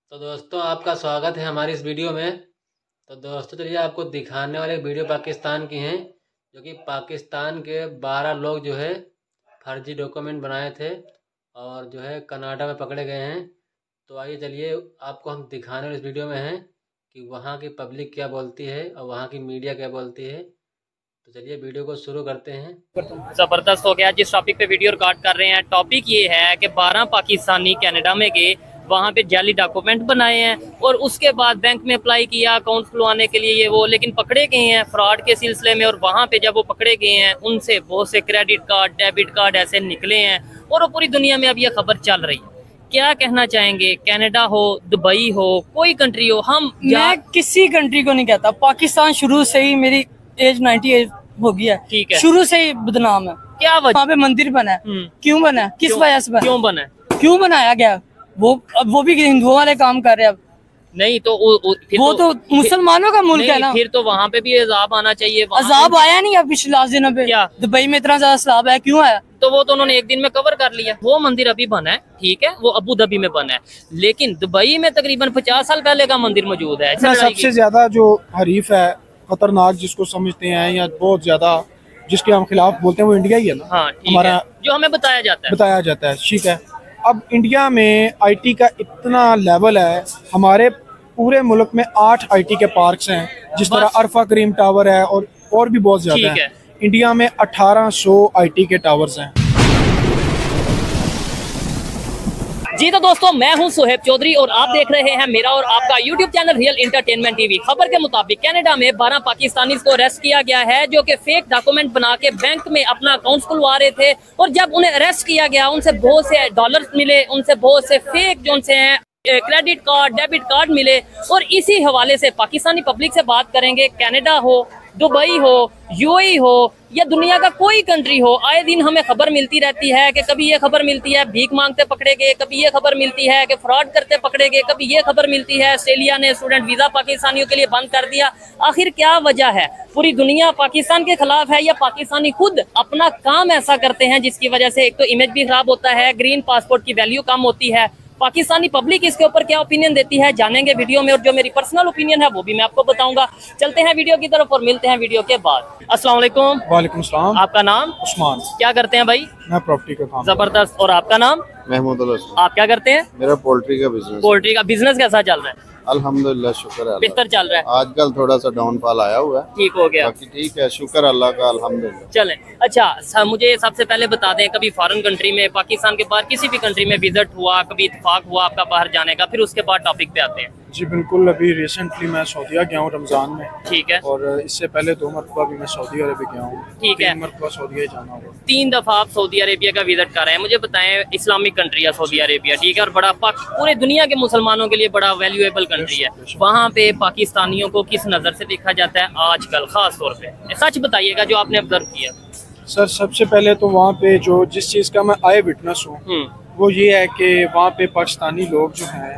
तो दोस्तों आपका स्वागत है हमारी इस वीडियो में। तो दोस्तों चलिए आपको दिखाने वाले वीडियो पाकिस्तान की हैं, जो कि पाकिस्तान के 12 लोग जो है फर्जी डॉक्यूमेंट बनाए थे और जो है कनाडा में पकड़े गए हैं। तो आइए चलिए आपको हम दिखाने वाले इस वीडियो में हैं कि वहाँ की पब्लिक क्या बोलती है और वहाँ की मीडिया क्या बोलती है। तो चलिए वीडियो को शुरू करते हैं। जबरदस्त हो गया। जिस टॉपिक पे वीडियो रिकॉर्ड कर रहे हैं, टॉपिक ये है कि 12 पाकिस्तानी कनाडा में गए, वहाँ पे जाली डॉक्यूमेंट बनाए हैं और उसके बाद बैंक में अप्लाई किया अकाउंट खुलवाने के लिए ये वो, लेकिन पकड़े गए हैं फ्रॉड के सिलसिले में। और वहाँ पे जब वो पकड़े गए हैं उनसे बहुत से क्रेडिट कार्ड, डेबिट कार्ड ऐसे निकले हैं और वो पूरी दुनिया में अब ये खबर चल रही है। क्या कहना चाहेंगे? कनाडा हो, दुबई हो, कोई कंट्री हो, मैं किसी कंट्री को नहीं कहता। पाकिस्तान शुरू से ही, मेरी एज 98 हो गया है, ठीक है, शुरू से ही बदनाम है। क्या वजह? वहाँ पे मंदिर बना है, क्यों बना है? किस वजह से बना? क्यों बना है? क्यों बनाया गया? वो भी हिंदुओं वाले काम कर रहे हैं अब। नहीं तो फिर वो तो मुसलमानों का मुल्क है ना। फिर तो वहाँ पे भी अजाब आना चाहिए। अजाब आया नहीं अब पिछले 10 दिनों पे। क्या दुबई में इतना ज्यादा अजाब आया, क्यों आया? तो वो तो उन्होंने एक दिन में कवर कर लिया। वो मंदिर अभी बना है, ठीक है, वो अबू धाबी में बना है, लेकिन दुबई में तकरीबन 50 साल पहले का मंदिर मौजूद है। सबसे ज्यादा जो हरीफ है, खतरनाक जिसको समझते हैं या बहुत ज्यादा जिसके हम खिलाफ बोलते हैं, वो इंडिया ही है ना। हाँ, हमारा जो हमें बताया जाता है, ठीक है। अब इंडिया में आईटी का इतना लेवल है, हमारे पूरे मुल्क में 8 आईटी के पार्क्स हैं, जिस तरह अरफा करीम टावर है और भी बहुत ज्यादा है। इंडिया में 1800 आईटी के टावर्स हैं। जी तो दोस्तों, मैं हूं सुहेब चौधरी और आप देख रहे हैं मेरा और आपका YouTube channel real entertainment TV. खबर के मुताबिक कनाडा में 12 पाकिस्तानी को अरेस्ट किया गया है, जो कि फेक डॉक्यूमेंट बना के बैंक में अपना अकाउंट खुलवा रहे थे। और जब उन्हें अरेस्ट किया गया, उनसे बहुत से डॉलर्स मिले, उनसे बहुत से फेक जो उनसे हैं क्रेडिट कार्ड, डेबिट कार्ड मिले। और इसी हवाले से पाकिस्तानी पब्लिक से बात करेंगे। कनाडा हो, दुबई हो, यूएई हो या दुनिया का कोई कंट्री हो, आए दिन हमें खबर मिलती रहती है कि कभी ये खबर मिलती है भीख मांगते पकड़े गए, कभी ये खबर मिलती है कि फ्रॉड करते पकड़े गए, कभी ये खबर मिलती है ऑस्ट्रेलिया ने स्टूडेंट वीजा पाकिस्तानियों के लिए बंद कर दिया। आखिर क्या वजह है? पूरी दुनिया पाकिस्तान के खिलाफ है या पाकिस्तानी खुद अपना काम ऐसा करते हैं जिसकी वजह से एक तो इमेज भी खराब होता है, ग्रीन पासपोर्ट की वैल्यू कम होती है। पाकिस्तानी पब्लिक इसके ऊपर क्या ओपिनियन देती है जानेंगे वीडियो में, और जो मेरी पर्सनल ओपिनियन है वो भी मैं आपको बताऊंगा। चलते हैं वीडियो की तरफ और मिलते हैं वीडियो के बाद। अस्सलाम वालेकुम। वालेकुम सलाम। आपका नाम? उस्मान। क्या करते हैं भाई? मैं प्रॉपर्टी का काम। जबरदस्त। और आपका नाम? महमूद। आप क्या करते हैं? मेरा पोल्ट्री का बिजनेस। पोल्ट्री का बिजनेस कैसा चल रहा है? अल्हम्दुलिल्लाह, शुक्र है, बेहतर चल रहा है। आजकल थोड़ा सा डाउनफॉल आया हुआ है, ठीक हो गया, बाकी ठीक है, शुक्र अल्लाह का, अल्हम्दुलिल्लाह। चलें। अच्छा, मुझे सबसे पहले बता दें, कभी फॉरेन कंट्री में, पाकिस्तान के बाहर किसी भी कंट्री में विजिट हुआ, कभी इत्तेफाक हुआ आपका बाहर जाने का? फिर उसके बाद टॉपिक पे आते हैं। जी बिल्कुल, अभी रिसेंटली मैं सऊदीया गया हूँ रमजान में। ठीक है। और इससे पहले 2 मरतबा भी मैं सऊदी अरेबिया गया हूँ। ठीक है। 3 मरतबा सऊदीया ही जाना होगा। 3 दफा आप सऊदी अरेबिया का विजिट कर रहे हैं। मुझे बताएं, इस्लामिक कंट्री है सऊदी अरेबिया, ठीक है, और बड़ा पूरे दुनिया के मुसलमानों के लिए बड़ा वैल्यूएबल कंट्री है। वहाँ पे पाकिस्तानियों को किस नज़र से देखा जाता है आजकल खास तौर पे? सच बताइएगा जो आपने ऑब्जर्व किया। सर सबसे पहले तो वहाँ पे जो जिस चीज़ का मैं आई विटनेस हूँ वो ये है कि वहाँ पे पाकिस्तानी लोग जो हैं,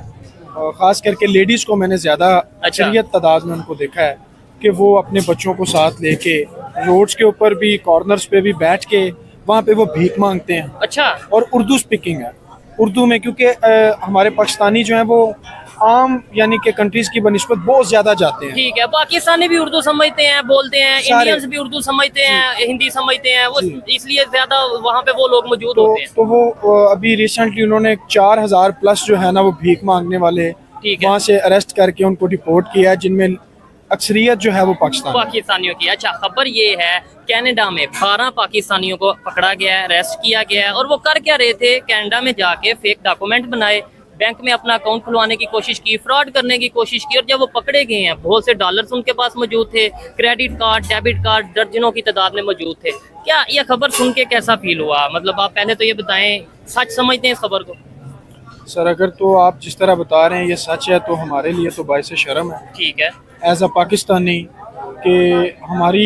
खास करके लेडीज़ को मैंने ज़्यादा अक्सरियत तादाद में उनको देखा है कि वो अपने बच्चों को साथ लेके रोड्स के ऊपर भी, कॉर्नर्स पे भी बैठ के वहाँ पे वो भीख मांगते हैं। अच्छा। और उर्दू स्पीकिंग है, उर्दू में, क्योंकि हमारे पाकिस्तानी जो हैं वो आम यानी कि कंट्रीज की बनिस्बत बहुत ज्यादा जाते हैं। ठीक है, पाकिस्तानी भी उर्दू समझते हैं, बोलते हैं, इंडियंस भी उर्दू समझते हैं, हिंदी समझते हैं, वो इसलिए ज्यादा वहाँ पे वो लोग मौजूद होते हैं। तो वो अभी रिसेंटली उन्होंने 4000 प्लस जो है ना वो भीख मांगने वाले वहाँ से अरेस्ट करके उनको डिपोर्ट किया, जिनमें अक्सरियत जो है वो पाकिस्तानियों की। अच्छा, खबर ये है कनाडा में 12 पाकिस्तानियों को पकड़ा गया है, अरेस्ट किया गया है। और वो कर क्या रहे थे? कनाडा में जाके फेक डॉक्यूमेंट बनाए, बैंक में अपना अकाउंट खुलवाने की कोशिश की, फ्रॉड करने की कोशिश की। और जब वो पकड़े गए हैं, बहुत से डॉलर्स उनके पास मौजूद थे, क्रेडिट कार्ड, डेबिट कार्ड दर्जनों की तादाद में मौजूद थे। क्या यह खबर सुन के कैसा फील हुआ? मतलब आप पहले तो ये बताएं, सच समझते हैं इस खबर को? सर अगर तो आप जिस तरह बता रहे हैं ये सच है तो हमारे लिए तो बाइस शर्म है, ठीक है, एज अ पाकिस्तानी, कि हमारी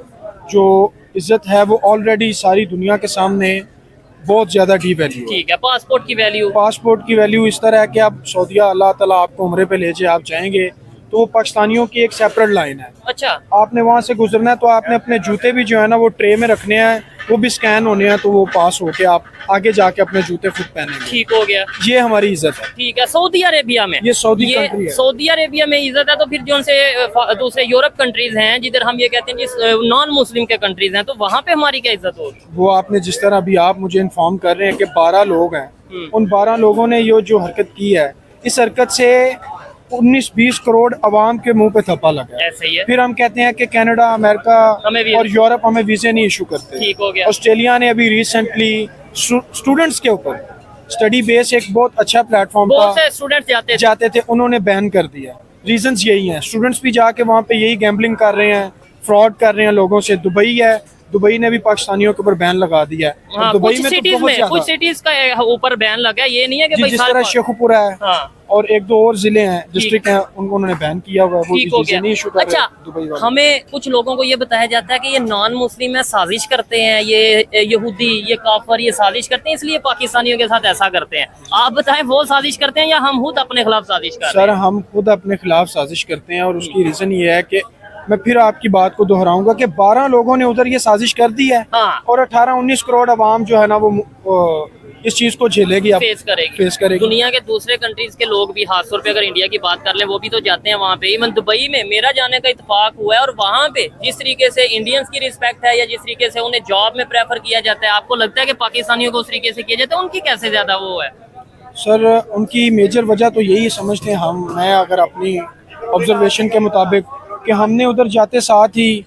जो इज्जत है वो ऑलरेडी सारी दुनिया के सामने बहुत ज़्यादा डी वैल्यू। ठीक है। पासपोर्ट की वैल्यू? पासपोर्ट की वैल्यू इस तरह है कि आप सऊदीया, अल्लाह ताला आपको उम्रे पे ले जाए, आप जाएंगे तो वो पाकिस्तानियों की एक सेपरेट लाइन है। अच्छा, आपने वहाँ से गुजरना है तो आपने अपने जूते भी जो है ना वो ट्रे में रखने हैं, वो भी स्कैन होने हैं, तो वो पास होके आप आगे जाके अपने जूते खुद पहनेंगे। ठीक हो गया, ये हमारी इज्जत है। ठीक है। सऊदी अरेबिया में, ये सऊदी कंट्री है। सऊदी अरेबिया में इज्जत है, तो फिर जो उनसे दूसरे यूरोप कंट्रीज हैं जिधर हम ये कहते हैं जिस नॉन मुस्लिम के कंट्रीज हैं, तो वहाँ पे हमारी क्या इज्जत होगी? वो आपने जिस तरह अभी आप मुझे इन्फॉर्म कर रहे हैं कि 12 लोग हैं, उन 12 लोगों ने ये जो हरकत की है, इस हरकत से 19-20 करोड़ अवाम के मुंह पे थप्पा लगा है। ऐसे ही है। फिर हम कहते हैं कि कनाडा, अमेरिका और यूरोप हमें वीजे नहीं इशू करते। ठीक हो गया। ऑस्ट्रेलिया ने अभी रिसेंटली स्टूडेंट्स के ऊपर स्टडी बेस एक बहुत अच्छा प्लेटफॉर्म बहुत से स्टूडेंट्स जाते थे, उन्होंने बैन कर दिया। रीजंस यही हैं, स्टूडेंट्स भी जाके वहाँ पे यही गैम्बलिंग कर रहे हैं, फ्रॉड कर रहे हैं लोगों से। दुबई है, दुबई ने भी पाकिस्तानियों के ऊपर बैन लगा दिया है। हाँ, दुबई कुछ में सिटीज तो बहुत में, कुछ सिटीज का ऊपर बैन लगा है, ये नहीं है कि भाई जिस तरह शेखुपुरा है, हाँ। और 1-2 और जिले हैं, डिस्ट्रिक्ट हैं, उनको उन्होंने बैन किया हुआ है। वो ठीक हो गया। नहीं इशू कर रहे अच्छा, दुबई वाले। हमें कुछ लोगों को ये बताया जाता है कि ये नॉन मुस्लिम है, साजिश करते हैं, ये यहूदी, ये काफर, ये साजिश करते हैं, इसलिए पाकिस्तानियों के साथ ऐसा करते हैं। आप बताएं, वो साजिश करते हैं या हम खुद अपने खिलाफ साजिश करते हैं? सर, हम खुद अपने खिलाफ साजिश करते हैं, और उसकी रीजन ये है कि मैं फिर आपकी बात को दोहराऊंगा कि 12 लोगों ने उधर ये साजिश कर दी है, हाँ। और 18-19 करोड़ अवाम जो है ना वो इस चीज को झेलेगी, अब फेस करेगी। दुनिया के दूसरे कंट्रीज के लोग भी, खासतौर पे अगर इंडिया की बात कर लें, वो भी तो जाते हैं वहाँ पे। इवन दुबई में मेरा जाने का इत्तेफाक हुआ है, और वहाँ पे जिस तरीके से इंडियंस की रिस्पेक्ट है, या जिस तरीके से उन्हें जॉब में प्रेफर किया जाता है, आपको लगता है कि पाकिस्तानियों को उस तरीके से किया जाता है? उनकी कैसे ज्यादा वो है? सर, उनकी मेजर वजह तो यही समझते हैं मैं अगर अपनी ऑब्जर्वेशन के मुताबिक, कि हमने उधर जाते साथ ही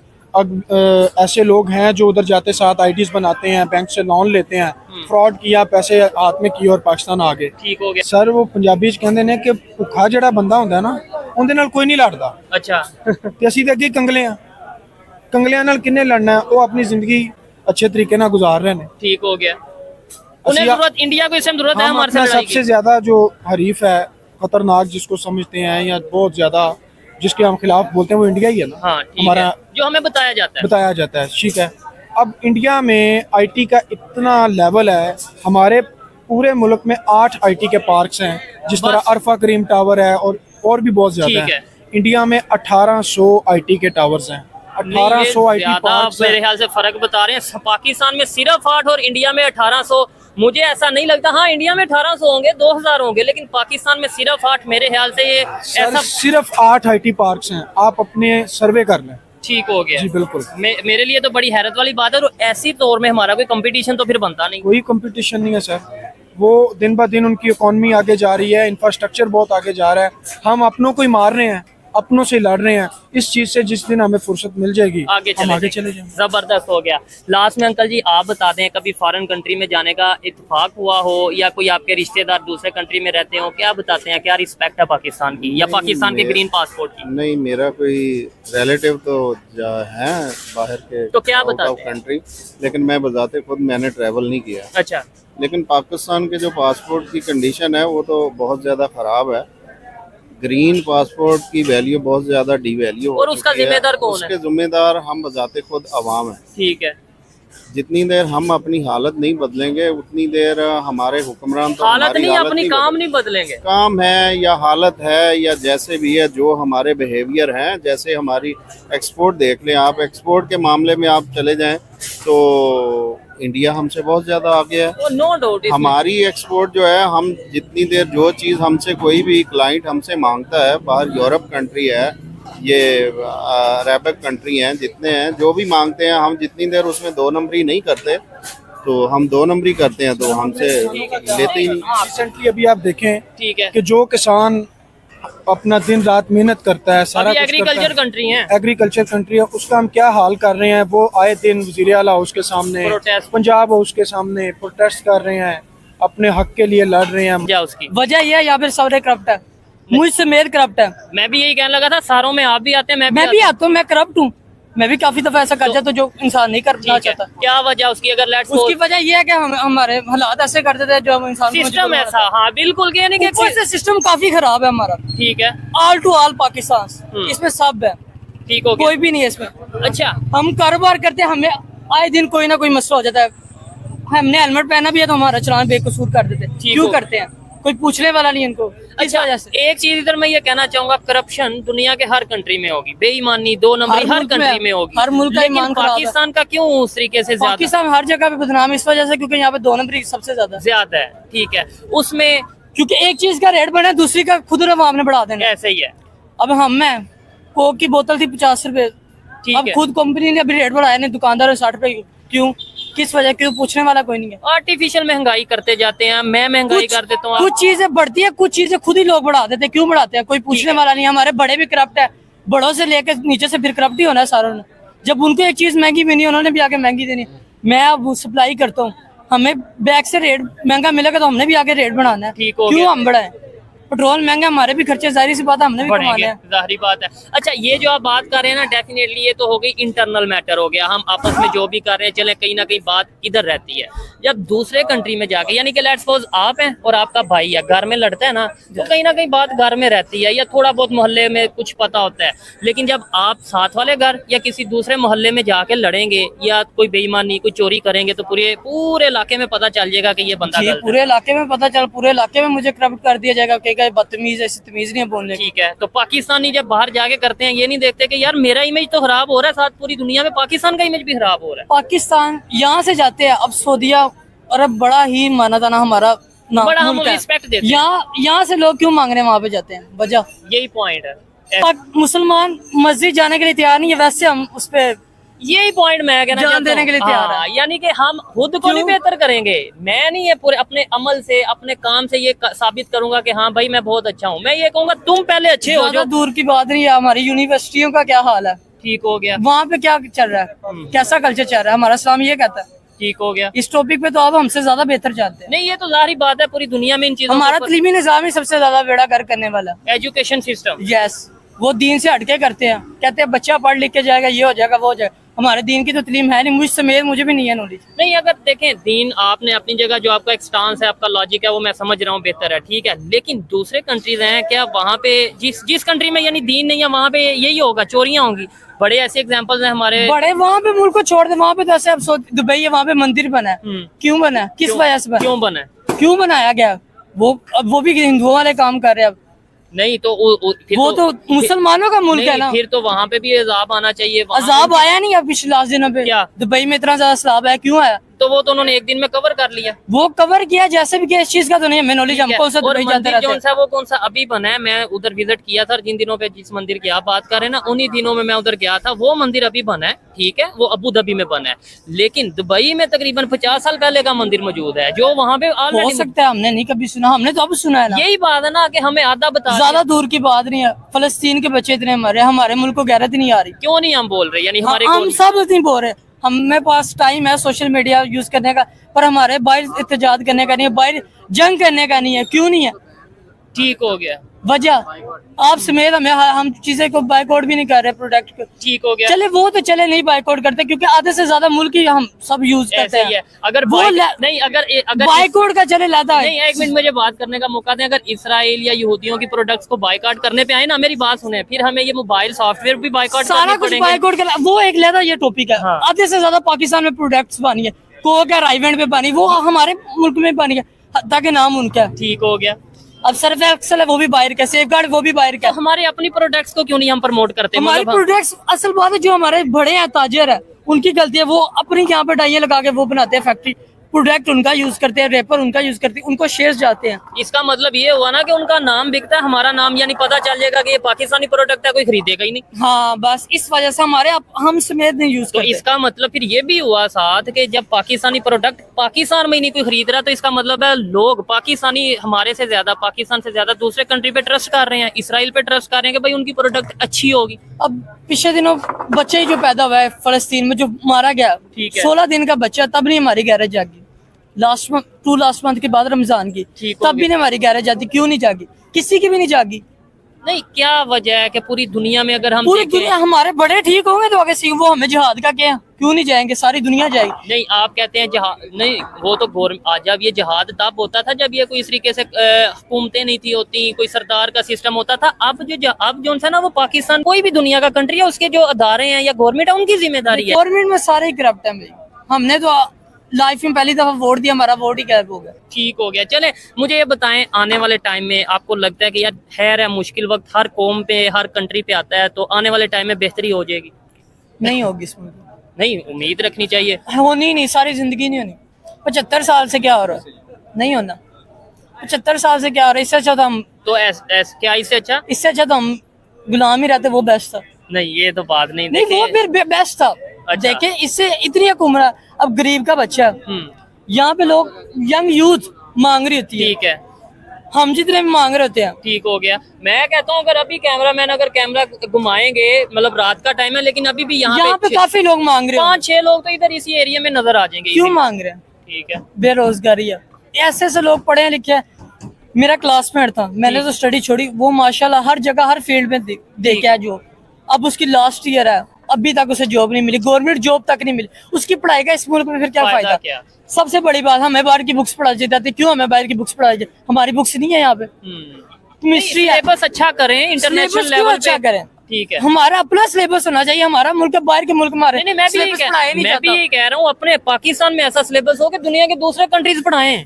ऐसे लोग हैं जो उधर जाते साथ आईडीज बनाते हैं, बैंक से लोन लेते हैं, फ्रॉड किया, पैसे हाथ में किए और पाकिस्तान आ गए। ठीक हो गया। सर, वो पंजाबी कहते हैं कि भुखा जड़ा बंदा होता है ना, उनके नाल कोई नहीं लड़ता। अच्छा। ते असीं ते अगे कंगले हैं, कंगलियां नाल किन्ने लड़ना है? वो अपनी जिंदगी अच्छे तरीके नाल गुजार रहे हैं। ठीक हो गया। उन्हें जरूरत, इंडिया को इस टाइम जरूरत है हमारे से लड़ाई की। सबसे ज्यादा जो हरीफ है, खतरनाक जिसको समझते हैं, या बहुत ज्यादा जिसके हम खिलाफ बोलते हैं, वो इंडिया ही है ना। हाँ, हमारा जो हमें बताया जाता है। ठीक है। अब इंडिया में आईटी का इतना लेवल है, हमारे पूरे मुल्क में 8 आईटी के पार्क्स हैं, जिस तरह अरफा करीम टावर है, और भी बहुत ज्यादा है। इंडिया में 1800 आईटी के टावर्स हैं, 1800 आईटी पार्क्स। मेरे ख्याल से फर्क बता रहे हैं, पाकिस्तान में सिर्फ 8 और इंडिया में 1800। मुझे ऐसा नहीं लगता। हाँ, इंडिया में 1800 होंगे, 2000 होंगे, लेकिन पाकिस्तान में सिर्फ 8। मेरे ख्याल से ये ऐसा सिर्फ 8 आईटी पार्क्स हैं, आप अपने सर्वे कर लें। ठीक हो गया जी, बिल्कुल। मेरे लिए तो बड़ी हैरत वाली बात है। और ऐसी तौर में हमारा कोई कंपटीशन तो फिर बनता नहीं। कोई कंपटीशन नहीं है सर, वो दिन ब दिन उनकी इकोनॉमी आगे जा रही है, इंफ्रास्ट्रक्चर बहुत आगे जा रहा है, हम अपनों को ही मार रहे हैं, अपनों से लड़ रहे हैं। इस चीज से जिस दिन हमें फुर्सत मिल जाएगी, हम आगे चले जाएंगे। जबरदस्त हो गया। लास्ट में अंकल जी आप बता दें, कभी फॉरेन कंट्री में जाने का इत्तेफाक हुआ हो, या कोई आपके रिश्तेदार दूसरे कंट्री में रहते हो, क्या बताते हैं, क्या रिस्पेक्ट है पाकिस्तान की या पाकिस्तान के ग्रीन पासपोर्ट की? नहीं, मेरा कोई रिलेटिव तो है बाहर के, तो क्या बताते हैं? कंट्री, लेकिन मैं बजाते खुद मैंने ट्रैवल नहीं किया। अच्छा। लेकिन पाकिस्तान के जो पासपोर्ट की कंडीशन है वो तो बहुत ज़्यादा ख़राब है। ग्रीन पासपोर्ट की वैल्यू बहुत ज़्यादा डिवैल्यू और उसका जिम्मेदार कौन है? उसके जिम्मेदार हम बजाते खुद अवाम है। ठीक है। जितनी देर हम अपनी हालत नहीं बदलेंगे, उतनी देर हमारे हुक्मरान तो हालत नहीं, अपनी काम नहीं बदलेंगे। काम है या हालत है या जैसे भी है, जो हमारे बिहेवियर हैं, जैसे हमारी एक्सपोर्ट देख लें आप, एक्सपोर्ट के मामले में आप चले जाएं तो इंडिया हमसे बहुत ज्यादा आगे है। No doubt. हमारी एक्सपोर्ट जो है, हम जितनी देर जो चीज़ हमसे कोई भी क्लाइंट हमसे मांगता है, बाहर यूरोप कंट्री है, ये अरब कंट्री हैं, जितने हैं जो भी मांगते हैं, हम जितनी देर उसमें 2 नंबरी नहीं करते, तो हम 2 नंबरी करते हैं तो हमसे लेते ही नहीं। रिसेंटली अभी आप देखें, ठीक है, कि जो किसान अपना दिन रात मेहनत करता है, सारा कुछ एग्रीकल्चर कंट्री है, एग्रीकल्चर कंट्री है, उसका हम क्या हाल कर रहे हैं। वो आए दिन वज़ीर आला हाउस के सामने, पंजाब हाउस के सामने प्रोटेस्ट कर रहे हैं, अपने हक के लिए लड़ रहे हैं। उसकी वजह यह है यहाँ पे सारे करप्ट है, मुझसे मेर करप्ट है। मैं भी यही कहने लगा था, शहरों में आप भी आते हैं, मैं भी आता हूँ, मैं करप्ट हूँ, मैं भी काफी दफा ऐसा कर जाता, जो इंसान नहीं करना चाहता। क्या वजह उसकी? अगर लेट्स उसकी वजह ये है कि हमारे हालात ऐसे करते थे जो हम इंसान सिस्टम ऐसा। हाँ बिल्कुल, सिस्टम काफी खराब है हमारा। ठीक है, ऑल टू ऑल पाकिस्तान, इसमें सब है, ठीक हो गया, कोई भी नहीं है इसमें। अच्छा, हम कारोबार करते हैं, हमें आए दिन कोई ना कोई मसला हो जाता है। हमने हेलमेट पहना भी है तो हमारा चलान बेकसूर कर देते हैं। क्यों करते हैं? कोई पूछने वाला नहीं इनको। अच्छा, एक चीज इधर मैं ये कहना चाहूंगा, करप्शन दुनिया के हर कंट्री में होगी, बेईमानी, दो नंबरी हर कंट्री में होगी, हर मुल्क का ईमान खराब है। पाकिस्तान का क्यों उस तरीके से ज्यादा? पाकिस्तान हर जगह पे बदनाम इस वजह से क्योंकि यहाँ पे 2 नंबरी सबसे ज्यादा है। ठीक है, उसमें क्योंकि एक चीज का रेट बढ़ा, दूसरी का खुद रवाम ने बढ़ा देना। ऐसे ही है। अब मैं कोक की बोतल थी 50 रुपए, अब खुद कंपनी ने अभी रेट बढ़ाया, नहीं दुकानदार 60 रुपए। क्यों, किस वजह, क्यों पूछने वाला कोई नहीं है। आर्टिफिशियल महंगाई करते जाते हैं, मैं महंगाई कर देता हूँ। कुछ चीजें बढ़ती है, कुछ चीजें खुद ही लोग बढ़ा देते हैं। क्यों बढ़ाते हैं, कोई पूछने वाला नहीं। हमारे बड़े भी करप्ट है, बड़ों से लेकर नीचे से फिर करप्ट ही होना है सारों ने। जब उनको एक चीज महंगी मिली, उन्होंने भी आके महंगी देनी। मैं अब सप्लाई करता हूँ, हमें बैग से रेट महंगा मिलेगा तो हमने भी आगे रेट बढ़ाना है। क्यों हम बढ़ाएं? पेट्रोल महंगा, हमारे भी खर्चे, जाहिर सी बात है हमने भी कमाना है, जाहिर बात है। अच्छा, ये जो आप बात कर रहे हैं ना, डेफिनेटली ये तो हो गई इंटरनल मैटर हो गया, हम आपस में जो भी कर रहे हैं, चले कहीं ना कहीं बात इधर रहती है। जब दूसरे कंट्री में जाके, यानी कि लेट्स सपोज आप हैं और आपका भाई है, घर में लड़ता है ना, तो कहीं ना कहीं बात घर में रहती है, या थोड़ा बहुत मोहल्ले में कुछ पता होता है। लेकिन जब आप साथ वाले घर या किसी दूसरे मोहल्ले में जाके लड़ेंगे या कोई बेईमानी, कोई चोरी करेंगे, तो पूरे इलाके में पता चल जाएगा कि ये बंदा गलत है। पूरे इलाके में पता चल, पूरे इलाके में मुझे करप्ट कर दिया जाएगा, बदतमीज, ऐसी तमीज नहीं है बोलने। ठीक है, तो पाकिस्तानी जब बाहर जाके करते हैं, ये नहीं देखते कि यार मेरा इमेज तो खराब हो रहा है, साथ पूरी दुनिया में पाकिस्तान का इमेज भी खराब हो रहा है। पाकिस्तान यहाँ से जाते हैं, अब सऊदीया अरब बड़ा ही माना जाना हमारा बड़ा हम रिस्पेक्ट देते हैं। यहाँ से लोग क्यों मांग रहे हैं वहाँ पे जाते हैं, वजह यही पॉइंट है। मुसलमान मस्जिद जाने के लिए तैयार नहीं है, वैसे हम उस पे यही पॉइंट मैं कहना जान देने के लिए तैयार है। यानी कि हम खुद को नहीं बेहतर करेंगे। मैं नहीं, ये पूरे अपने अमल से, अपने काम से ये साबित करूंगा कि हाँ भाई मैं बहुत अच्छा हूँ। मैं ये कहूंगा तुम पहले अच्छे हो जाओ। दूर की बात नहीं है, हमारी यूनिवर्सिटियों का क्या हाल है, ठीक हो गया। वहाँ पे क्या चल रहा है, कैसा कल्चर चल रहा है, हमारा इस्लाम ये कहता है, ठीक हो गया। इस टॉपिक पे तो आप हमसे ज्यादा बेहतर जानते हैं। नहीं, ये तो जाहिर बात है, पूरी दुनिया में इन चीजों, हमारा तलीमी निजाम ही सबसे ज्यादा बेड़ा गर्क करने वाला, एजुकेशन सिस्टम। यस, वो दीन से हटके करते हैं, कहते हैं बच्चा पढ़ लिख के जाएगा, ये हो जाएगा, वो हो जाएगा। हमारे दीन की तो तलीम है नहीं, मुझ समेत मुझे भी नहीं है नॉलेज। नहीं, अगर देखें दीन आपने अपनी जगह, जो आपका एक स्टांस है, आपका लॉजिक है, वो मैं समझ रहा हूँ, बेहतर है, ठीक है। लेकिन दूसरे कंट्रीज हैं, क्या वहाँ पे जिस कंट्री में यानी दीन नहीं है, वहाँ पे यही होगा, चोरियां होंगी। बड़े ऐसे एग्जांपल्स हैं हमारे, बड़े वहाँ पे मुल्क को छोड़ दे, वहाँ पे तो ऐसे अब दुबई है, वहाँ पे मंदिर बना है, क्यों बना है, किस वजह से क्यों बना है, क्यों बनाया गया? वो भी हिंदुओं वाले काम कर रहे हैं अब। नहीं तो वो तो मुसलमानों का मुल्क है ना, फिर तो वहाँ पे भी अजाब आना चाहिए। अजाब आया नहीं अब पिछले लास्ट दिनों पे, क्या दुबई में इतना ज्यादा सैलाब आया, क्यों आया? तो वो तो उन्होंने एक दिन में कवर कर लिया, वो कवर किया जैसे भी किया, इस चीज का तो नहीं है नॉलेज हमको। वो कौन सा अभी बना है, मैं उधर विजिट किया था जिन दिनों पे, जिस मंदिर की आप बात कर रहे हैं ना, उन्हीं दिनों में मैं उधर गया था। वो मंदिर अभी बना है, ठीक है, वो अबू धाबी में बना है। लेकिन दुबई में तकरीबन 50 साल पहले का मंदिर मौजूद है, जो वहाँ पे हो सकता है, हमने नहीं कभी सुना, हमने तो अब सुना है ना। यही बात है ना कि हमें आधा बता, ज्यादा दूर की बात नहीं है। फलस्तीन के बच्चे इतने मरे, हमारे मुल्क को गैरत नहीं आ रही, क्यों नहीं हम बोल रहे? यानी हमारे हम सब नहीं बोल रहे, हमें पास टाइम है सोशल मीडिया यूज करने का, पर हमारे बाहर इत्तेजाद करने का नहीं है, बाहर जंग करने का नहीं है। क्यों नहीं है? ठीक हो गया, वजह आप समेत हम चीजें को बाइकआउट भी नहीं कर रहे, प्रोडक्ट को, ठीक हो गया। चले वो तो चले, नहीं बाइकआउट करते क्योंकि आधे से ज्यादा मुल्क ही हम सब यूज करते हैं। अगर वो नहीं, अगर बाइकआउट का चले लाता नहीं, एक मिनट मुझे बात करने का मौका दें। अगर इसराइल या यहूदियों की प्रोडक्ट्स को बाइकआउट करने पे आए ना, मेरी बात सुने, फिर हमें ये मोबाइल सॉफ्टवेयर भी बाइकआउट सारा कुछ बाइकआउट कर, वो एक लेता ये टॉपिक है। आधे से ज्यादा पाकिस्तान में प्रोडक्ट्स बनी है, कोक है, राइवेंड पे बनी, वो हमारे मुल्क में बनी है, ताकि नाम उनका। ठीक हो गया। अब सर्फ एक्सेल है, वो भी बाहर का, सेफगार्ड वो भी बाहर का। हमारे अपनी प्रोडक्ट्स को क्यों नहीं हम प्रमोट करते? हमारे प्रोडक्ट्स, असल बात है, जो हमारे बड़े हैं ताजर है, उनकी गलती है, वो अपनी यहाँ पे डाइयाँ लगा के वो बनाते हैं फैक्ट्री, प्रोडक्ट उनका यूज करते हैं, रेपर उनका यूज करते हैं, उनको शेयर्स जाते हैं। इसका मतलब ये हुआ ना कि उनका नाम बिकता है, हमारा नाम यानी पता चल जाएगा कि ये पाकिस्तानी प्रोडक्ट है, कोई खरीदेगा ही नहीं। हाँ, बस इस वजह से हमारे हम समेत नहीं यूज करते। तो इसका मतलब फिर ये भी हुआ साथ कि जब पाकिस्तानी प्रोडक्ट पाकिस्तान में ही नहीं कोई खरीद रहा, तो इसका मतलब है लोग पाकिस्तानी हमारे से ज्यादा, पाकिस्तान से ज्यादा दूसरे कंट्री पे ट्रस्ट कर रहे हैं, इसराइल पे ट्रस्ट कर रहे हैं कि भाई उनकी प्रोडक्ट अच्छी होगी। अब पिछले दिनों बच्चे जो पैदा हुआ है फलस्तीन में, जो मारा गया, 16 दिन का बच्चा, तब नहीं हमारी गैरेज जागी। लास्ट मंथ के बाद रमजान की, तब भी नहीं हमारी गैरेज जाती। क्यों नहीं जागी? किसी की भी नहीं जागी। नहीं, क्या वजह है कि पूरी दुनिया में अगर हम पूरी दुनिया, हमारे बड़े ठीक होंगे तो आगे वो हमें जिहाद का क्या, क्यों नहीं जाएंगे? सारी दुनिया जाएगी। नहीं, आप कहते हैं जहाद नहीं, वो तो जब ये जहाद तब होता था जब ये कोई इस तरीके से हुकूमतें नहीं थी होती, कोई सरदार का सिस्टम होता था। अब जो है ना, वो पाकिस्तान कोई भी दुनिया का कंट्री है, उसके जो अदारे हैं या गवर्नमेंट है, उनकी जिम्मेदारी है। गवर्नमेंट में सारे करप्ट है। हमने तो लाइफ में पहली दफा वोट दिया, हमारा वोट ही गायब हो गया। ठीक हो गया। चले मुझे ये बताएं, आने वाले टाइम में आपको लगता है कि यार खैर है, मुश्किल वक्त हर कौम पे हर कंट्री पे आता है, तो आने वाले टाइम में बेहतरी हो जाएगी? नहीं होगी इसमें, नहीं, उम्मीद रखनी चाहिए। होनी नहीं, सारी जिंदगी नहीं होनी। 75 साल से क्या हो रहा है, नहीं होना। 75 साल से क्या हो रहा है, इससे अच्छा तो हम क्या इससे अच्छा तो हम गुलाम ही रहते, वो बेस्ट था। नहीं, ये तो बात नहीं। नहीं, वो फिर बेस्ट था। अच्छा। देखे इससे इतनी उम्र, अब गरीब का बच्चा, यहाँ पे लोग यंग यूथ मांग रही होती है, ठीक है, हम जितने भी मांग रहे होते हैं। ठीक हो गया। मैं कहता हूँ अगर अभी कैमरामैन अगर कैमरा घुमाएंगे, मतलब रात का टाइम है लेकिन अभी भी यहाँ पे काफी लोग मांग रहे हैं, 5-6 लोग तो इधर इसी एरिया में नजर आ जाएंगे। क्यों मांग रहे हैं? ठीक है, बेरोजगारी है, ऐसे ऐसे लोग पढ़े लिखे हैं। मेरा क्लासमेट था, मैंने तो स्टडी छोड़ी, वो माशाल्लाह हर जगह हर फील्ड में देखा है जॉब। अब उसकी लास्ट ईयर है, अभी तक उसे जॉब नहीं मिली, गवर्नमेंट जॉब तक नहीं मिली। उसकी पढ़ाई का इस मुल्क में फिर क्या फायदा? क्या? सबसे बड़ी बात, हमें बाहर की बुक्स पढ़ाई जाती, क्यों हमें बाहर की बुक्स पढ़ाई जाती? हमारी बुक्स नहीं है यहाँ पे। केमिस्ट्री सिलेबस अच्छा करें, इंटरनेशनल लेवल अच्छा करें। ठीक है, हमारा अपना सिलेबस होना चाहिए, हमारा मुल्क बाहर के मुल्क हमारे। नहीं, मैं भी यही कह रहा हूँ, अपने पाकिस्तान में ऐसा सिलेबस हो कि दुनिया के दूसरे कंट्रीज पढ़ाएं,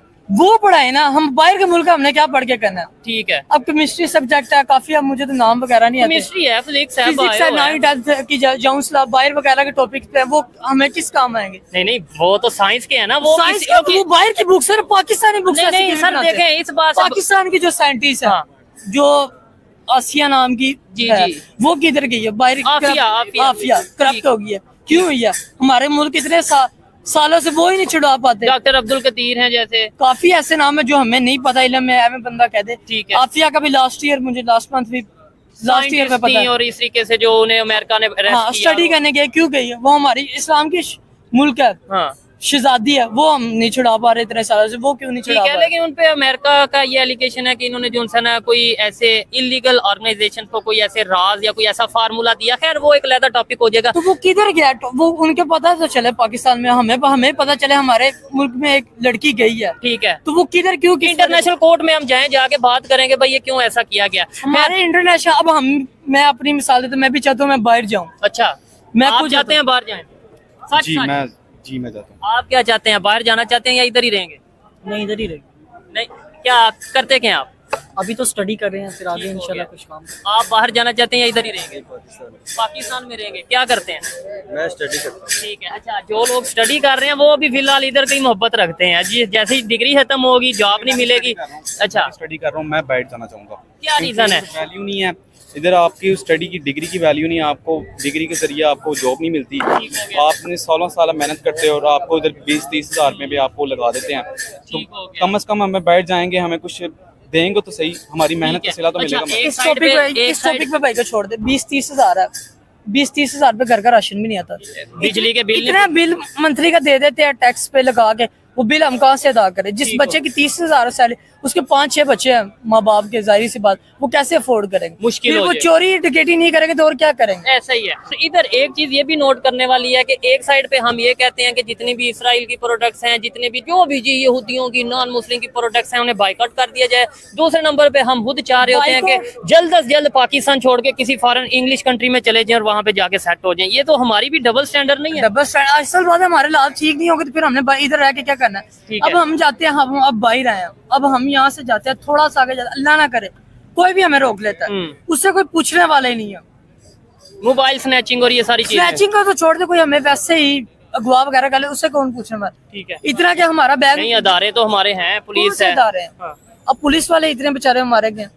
वो पढ़ाए ना। हम बाहर के मुल्क हमने क्या पढ़ के करना है? ठीक है। अब केमिस्ट्री सब्जेक्ट है काफी, अब मुझे तो नाम वगैरह नहीं आते। केमिस्ट्री है, फिजिक्स है, 9th 10th की जाऊंसला बाहर वगैरह के टॉपिक पे, वो हमें किस काम आएंगे? नहीं, वो तो साइंस के है ना, वो साइंस का, वो बाहर की बुक्स है, पाकिस्तानी बुक्स नहीं सर, देखें इस बात पाकिस्तान की जो साइंटिस्ट है, जो आसिया नाम की है, वो किधर गई है? बाहर आफिया करप्ट हो गई है। क्यों हुई है? हमारे मुल्क इतने सालों से वो ही नहीं छुड़ा पाते। डॉक्टर अब्दुल कदीर हैं जैसे, काफी ऐसे नाम है जो हमें नहीं पता, इल्म में है, बंदा कह दे। ठीक है। आफिया का भी लास्ट ईयर, मुझे लास्ट मंथ भी लास्ट ईयर में पता है। और इस तरीके से जो उन्हें अमेरिका ने स्टडी करने गए, क्यों गई है? वो हमारी इस्लाम की मुल्क है, शहजादी है, वो हम नहीं छुड़ा पा रहे इतने सालों से, वो क्यों नहीं छुड़ा पा रहे? लेकिन उनपे अमेरिका का ये एलिगेशन है कि इन्होंने जो है ना कोई ऐसे इलीगल ऑर्गेनाइजेशन को कोई ऐसे राज या कोई ऐसा फार्मूला दिया। खैर वो एक अलग टॉपिक हो जाएगा। तो वो किधर गया? वो उनके पता तो चले पाकिस्तान में, हमें पता चले हमारे मुल्क में एक लड़की गई है, ठीक है, तो वो किधर क्यों? इंटरनेशनल कोर्ट में हम जाएं, जाके बात करेंगे भाई ये क्यों ऐसा किया गया हमारे इंटरनेशनल। अब मैं अपनी मिसाल देता हूं, मैं भी चाहता हूँ मैं बाहर जाऊँ। अच्छा, मैं आप चाहते हैं बाहर जाएं? जी मैं जाता हूँ। आप क्या चाहते हैं, बाहर जाना चाहते हैं या इधर ही रहेंगे? नहीं, इधर ही रहेंगे। नहीं, क्या करते क्या आप? अभी तो स्टडी कर रहे हैं, फिर आगे इंशाल्लाह कुछ काम। आप बाहर जाना चाहते हैं या इधर ही रहेंगे? पाकिस्तान में रहेंगे। क्या करते हैं? मैं स्टडी करता हूँ। ठीक है। अच्छा, जो लोग स्टडी कर रहे हैं वो अभी फिलहाल इधर की मोहब्बत रखते हैं जी, जैसे ही डिग्री खत्म होगी जॉब नहीं मिलेगी। अच्छा, स्टडी कर रहा हूँ, मैं बैठ जाना चाहूंगा। क्या रीजन है? वैल्यू नहीं है इधर, आपकी स्टडी की डिग्री की वैल्यू नहीं है, आपको डिग्री के जरिए आपको जॉब नहीं मिलती। आपने सालों मेहनत करते हो और आपको इधर 20-30 हज़ार में भी आपको लगा देते हैं। तो कम से कम हमें बैठ जाएंगे, हमें कुछ देंगे तो सही, हमारी मेहनत का सिला तो मिलेगा। इस टॉपिक पे भाई को छोड़ दे। 20-30 हज़ार है, 20-30 हज़ार पे घर का राशन भी नहीं आता। बिजली के बिल, इतना बिल मंथली का दे देते हैं टैक्स पे लगा के, वो बिल हम कहाँ से अदा करें? जिस बच्चे की 30 हज़ार सैलरी, उसके 5-6 बच्चे हैं माँ बाप के, जाहिर सी बात, वो कैसे अफोर्ड करेंगे? मुश्किल वो चोरी डकैती नहीं करेंगे तो और क्या करेंगे? ऐसा ही है। तो इधर एक चीज ये भी नोट करने वाली है कि एक साइड पे हम ये कहते हैं कि जितनी भी इसराइल की प्रोडक्ट्स हैं, जितने भी जो भी जी यहूदियों की नॉन मुस्लिम की प्रोडक्ट्स हैं, उन्हें बाइकआउट कर दिया जाए। दूसरे नंबर पे हम खुद चाह रहे होते हैं कि जल्द से जल्द पाकिस्तान छोड़ के किसी फॉरेन इंग्लिश कंट्री में चले जाएं और वहाँ पे जाके सेट हो जाएं। ये तो हमारी भी डबल स्टैंडर्ड नहीं है? Double standard. असल बात है, हमारे लाभ ठीक नहीं होगा तो फिर हमने इधर रह के क्या करना है? अब हम जाते हैं, हम अब बाहर आए हैं, अब हम यहाँ से जाते हैं, थोड़ा सा आगे जाते, अल्लाह ना करे कोई भी हमें रोक लेता है, उससे कोई पूछने वाला ही नहीं है। मोबाइल स्नैचिंग और ये सारी चीजें, स्नैचिंग का तो छोड़ दे, कोई हमें वैसे ही अगवा वगैरह कर ले, उससे कौन पूछने वाला? ठीक है, इतना क्या हमारा बैग नहीं, अदारे तो हमारे हैं, पुलिस है, अदारे हैं। हाँ। अब पुलिस वाले इतने बेचारे मारे गए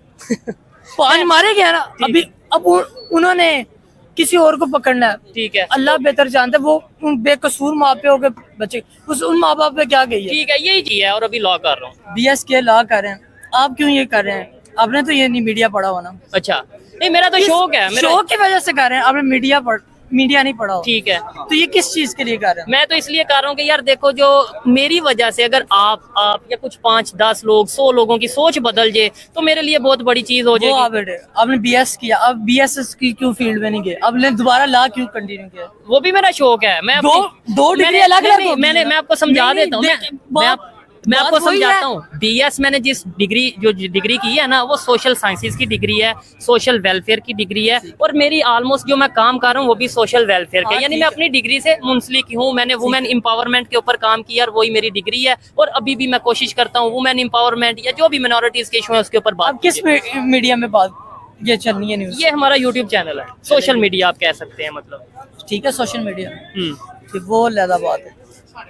5 मारे गए ना अभी। अब उन्होंने किसी और को पकड़ना है, ठीक है, अल्लाह बेहतर जानता है। वो उन बेकसूर माँ पे के बच्चे, उन माँ बाप पे क्या गई है? ठीक है, यही चीज है। और अभी लॉ कर रहा हूँ, BS के लॉ कर रहे हैं। आप क्यों ये कर रहे हैं? आपने तो ये नहीं मीडिया पढ़ा हो ना? अच्छा, नहीं, मेरा तो शौक है, शौक की वजह से कर रहे हैं। आपने मीडिया नहीं पढ़ा हो, ठीक है, तो ये किस चीज के लिए कर रहे हैं? मैं तो इसलिए कर रहा हूँ कि यार देखो, जो मेरी वजह से अगर आप या कुछ 5-10 लोग 100 लोगों की सोच बदल जाए तो मेरे लिए बहुत बड़ी चीज हो जाएगी। आपने BS किया, अब BS की क्यों फील्ड में नहीं गए? आपने दोबारा लॉ क्यों कंटिन्यू किया? वो भी मेरा शौक है। मैं दो डिग्री अलग अलग, मैं आपको समझा देता हूँ। मैं आपको बात वही समझाता है। हूँ। बीएस मैंने जिस डिग्री की है ना, वो सोशल साइंसेज की डिग्री है, सोशल वेलफेयर की डिग्री है, और मेरी ऑलमोस्ट जो मैं काम कर रहा हूँ वो भी सोशल वेलफेयर के, हाँ, यानी ठीक मैं है। अपनी डिग्री से मुंसलिक हूँ। मैंने वुमेन एम्पावरमेंट के ऊपर काम किया और वही मेरी डिग्री है, और अभी भी मैं कोशिश करता हूँ वुमेन एम्पावरमेंट या जो भी मिनोरिटीज के इशू है उसके ऊपर अब बात किस कीजिए। मीडिया में बात ये चलनी है न्यूज? ये हमारा यूट्यूब चैनल है, सोशल मीडिया आप कह सकते हैं, मतलब। ठीक है, सोशल मीडिया हम्म। ठीक, वो अलग बात है।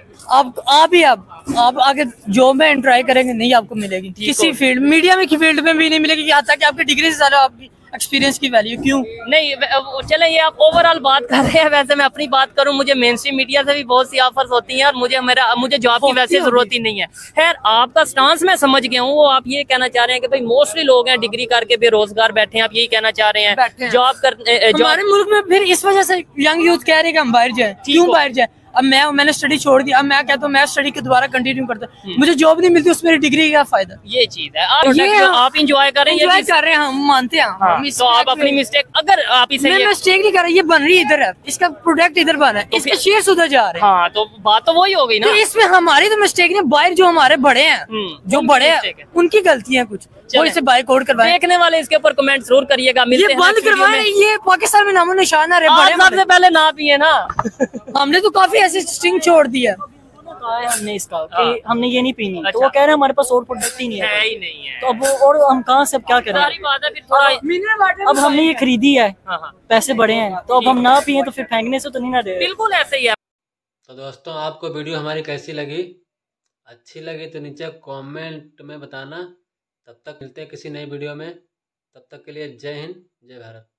आप आगे जॉब में ट्राई करेंगे, नहीं आपको मिलेगी किसी फील्ड, मीडिया में की फील्ड में भी नहीं मिलेगी। यहाँ तक कि आपकी डिग्री से ज्यादा आपकी एक्सपीरियंस की वैल्यू क्यों? नहीं, चले ये आप ओवरऑल बात कर रहे हैं, वैसे मैं अपनी बात करूं, मुझे मेन स्ट्रीम मीडिया से भी बहुत सी ऑफर्स होती हैं और मुझे जॉब की वैसे जरूरत ही नहीं है। खैर, आपका स्टांस मैं समझ गया हूँ। वो आप ये कहना चाह रहे हैं कि भाई मोस्टली लोग हैं डिग्री करके बेरोजगार बैठे हैं, आप यही कहना चाह रहे हैं। जॉब कर हमारे मुल्क में फिर इस वजह से यंग यूथ कह रहे हैं कि हम बाहर जाए। क्यों बाहर जाए? अब मैंने स्टडी छोड़ दी, अब मैं कहता हूँ मैं स्टडी के दोबारा कंटिन्यू करता, मुझे जॉब नहीं मिलती, उसमें मेरी डिग्री का क्या फायदा? ये चीज है, आप इंजॉय कर रहे हैं, एंजॉय कर रहे हैं, हम मानते हैं। तो आप अपनी मिस्टेक, अगर आप इसे मैं मिस्टेक नहीं कर रहा, ये बन रही इधर है, इसका प्रोडक्ट इधर बना है, इसके शेयर्स उधर जा रहे हैं। हाँ, तो बात तो वही हो गई ना। तो इसमें हमारी तो मिस्टेक नहीं, बाहर जो हमारे बड़े हैं, जो बड़े हैं उनकी गलतियां कुछ, वो इसे बाइकआउट करवाएं। देखने वाले इसके ऊपर कमेंट जरूर करिएगा। ये बंद करवाएं, ये पाकिस्तान में नामो निशान आ रहे बड़े सबसे पहले ना पिए ना। हमने तो काफी ऐसे स्टिंग छोड़ दिया हमने इसका कि हमने ये नहीं पीनी, तो वो कह रहे हैं हमारे पास और प्रोडक्ट ही नहीं है, ही नहीं है। तो अब और हम कहाँ से अब क्या करें? सारी बात है, फिर थोड़ा अब हमने ये खरीदी है, पैसे बड़े हैं, तो अब हम ना पिए तो फिर फेंकने से तो नहीं ना दे। बिल्कुल ऐसे ही है। तो दोस्तों, आपको वीडियो हमारी कैसी लगी? अच्छी लगी तो नीचे कमेंट में बताना। तब तक मिलते हैं किसी नई वीडियो में, तब तक के लिए जय हिंद, जय भारत।